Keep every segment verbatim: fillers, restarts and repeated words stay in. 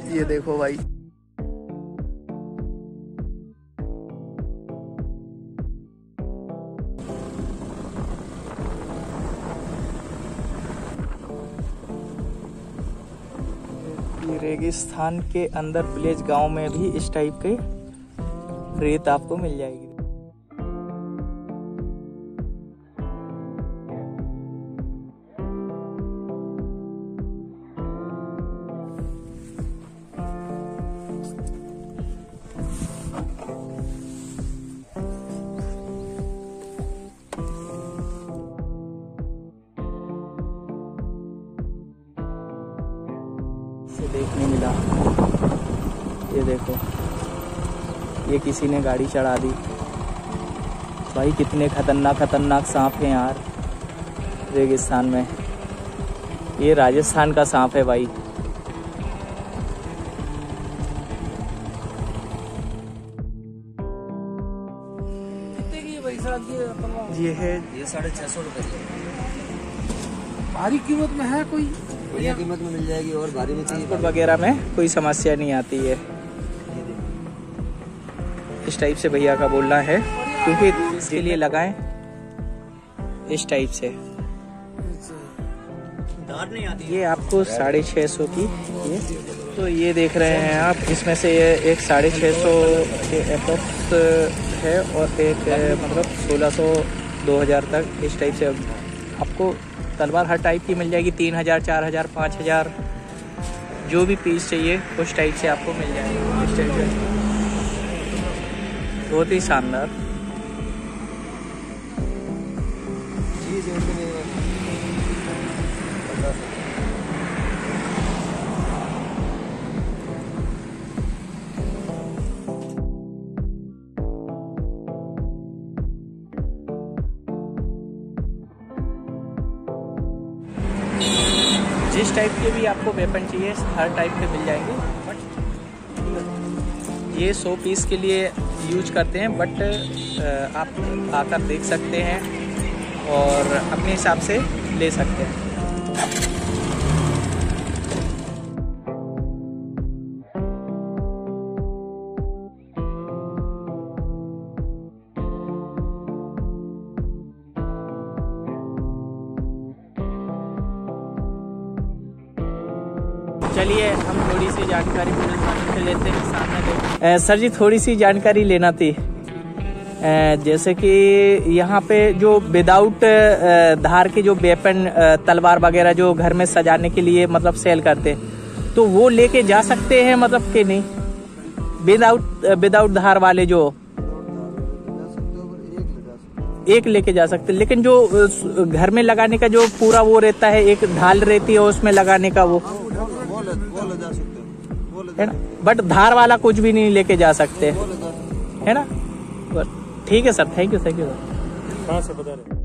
ये देखो भाई, रेगिस्तान के अंदर विलेज गांव में भी इस टाइप के रेत आपको मिल जाएगी। देखने मिला, ये देखो, ये किसी ने गाड़ी चढ़ा दी भाई। कितने खतरनाक खतरनाक सांप हैं यार रेगिस्तान में। ये राजस्थान का सांप है भाई। कितने की है भाई साहब ये? ये है ये साढ़े छह सौ रुपए। भारी कीमत में है कोई? बढ़िया कीमत में मिल जाएगी। और भारी में चाहिए वगैरह में कोई समस्या नहीं आती है। इस टाइप से भैया का बोलना है, क्योंकि इसके लिए लगाएं इस टाइप से। दाद नहीं आती। ये आपको साढ़े छः सौ की, ये तो ये देख रहे हैं आप, इसमें से ये एक साढ़े छः सौ के अप्रोक्स है और एक मतलब सोलह सौ दो हज़ार तक इस टाइप से आपको तलवार हर टाइप की मिल जाएगी। तीन हज़ार चार हज़ार पाँच हज़ार जो भी पीस चाहिए उस टाइप से आपको मिल जाएगी। इस टाइप से बहुत ही शानदार। जिस टाइप के भी आपको वेपन चाहिए हर टाइप के मिल जाएंगे। बट ये सौ पीस के लिए यूज करते हैं, बट आप आकर देख सकते हैं और अपने हिसाब से ले सकते हैं। चलिए हम थोड़ी सी जानकारी पुलिस वालों से लेते हैं, सामने देखते। सर जी, थोड़ी सी जानकारी लेना थी। ए, जैसे कि यहाँ पे जो विदाउट धार के जो वेपन तलवार वगैरह जो घर में सजाने के लिए मतलब सेल करते हैं, तो वो लेके जा सकते हैं मतलब कि नहीं? विदाउट विदाउट धार वाले जो एक लेके जा सकते, लेकिन जो घर में लगाने का जो पूरा वो रहता है, एक ढाल रहती है उसमें लगाने का, वो है ना। बट धार वाला कुछ भी नहीं लेके जा सकते, है ना। ठीक है sir, thank you thank you sir. कहाँ से बता रहे?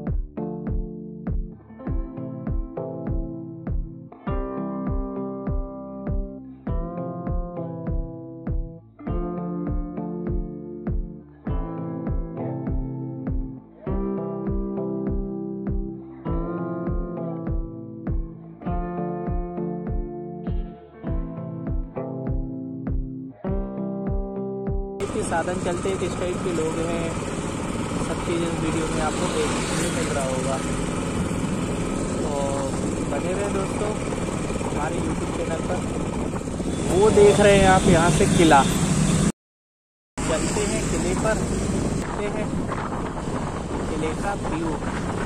साधन चलते हैं, किस टाइप के लोग हैं, सब चीज़ इस वीडियो में आपको देखने मिल रहा होगा। तो बने रहे दोस्तों हमारे यूट्यूब चैनल पर। वो देख रहे हैं आप यहाँ से किला, चलते हैं किले पर, देखते हैं किले का व्यू।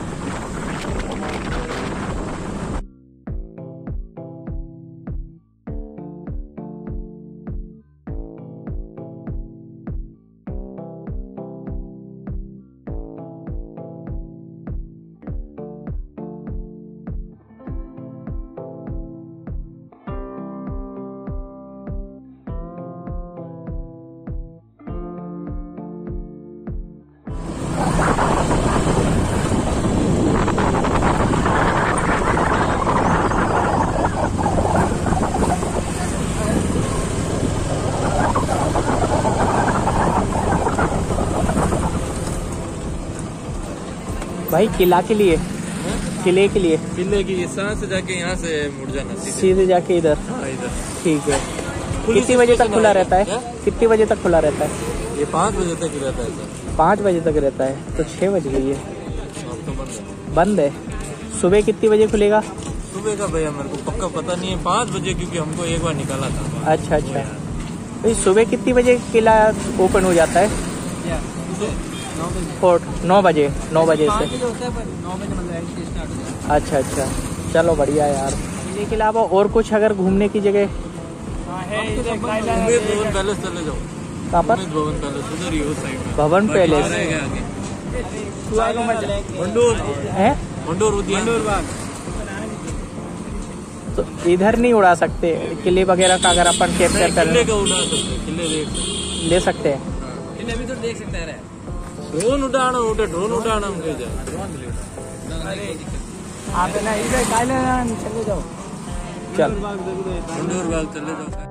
भाई किला के लिए, किले के लिए, किले की यहाँ से जाके यहाँ से मुड़ जाना, सीधे जाके इधर। हाँ इधर। ठीक है। कितनी बजे तक खुला रहता है? कितनी बजे तक खुला रहता है? ये पाँच बजे तक ही रहता है सर। पाँच बजे तक रहता है, तो छः बज गई है। अब तो बंद है। बंद है। सुबह कितनी बजे खुलेगा? सुबह का भैया मेरे को पक्का पता नहीं है, पाँच बजे क्योंकि हमको एक बार निकाला था। अच्छा अच्छा। भाई सुबह कितनी बजे किला ओपन हो जाता है? फोर्ट नौ बजे नौ बजे से। अच्छा अच्छा, चलो बढ़िया यार। किले के अलावा और कुछ अगर घूमने की जगह? उम्मीद भवन पैलेस चले जाओ। कहाँ पर? उम्मीद भवन पैलेस उधर ही उस साइड में। भवन पैलेस मंडोर है? मंडोर उद्यान। तो इधर नहीं उड़ा सकते किले वगैरह का? अगर अपन कैप्चर कर किले का उड़ा सकते, किले देख सकते, ले सकते हैं। किले भी तो देख सकते हैं। ड्रोन उड़ाना उठे, ड्रोन उड़ाना उठे जाए। आप ना इधर चले जाओ। चल मंडोर बाग चले जाओ।